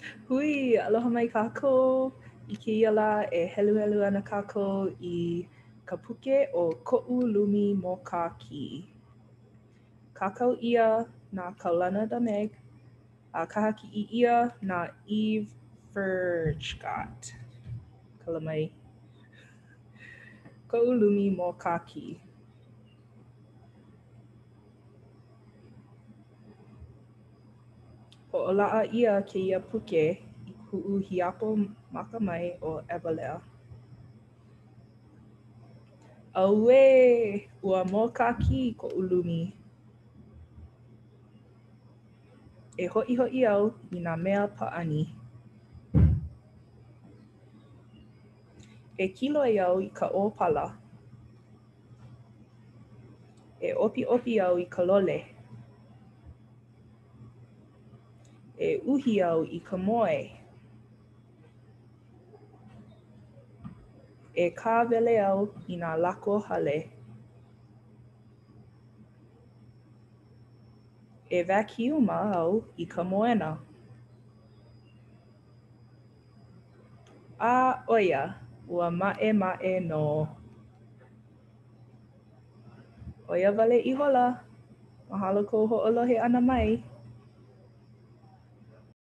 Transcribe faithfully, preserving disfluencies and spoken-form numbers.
Hui, aloha mai kākou. I kēia la e helu helu ana kākou i ka puke o koʻu lumi mō kā kī. Kākau ʻia nā Kaulana da Meg, a kahakiʻi ʻia nā Eve Furchtgott. Kala mai. Koʻu lumi mō kā kī. Hoʻolaʻa ʻia kēia puke i kuʻu hiapo makamai o Ewelea. Auē, ua mō kā kī koʻu lumi. E hoʻihoʻi au i nā mea pāʻani. E kilo ai au i ka ʻōpala. E opiʻopi au i ka lole. E uhi au i ka moe. E kāwele au i nā lako hale. E wakiuma au i ka moena. A ʻoia, ua maʻemaʻe nō. ʻOia wale i hola. Mahalo kou hoʻolohe ʻana mai.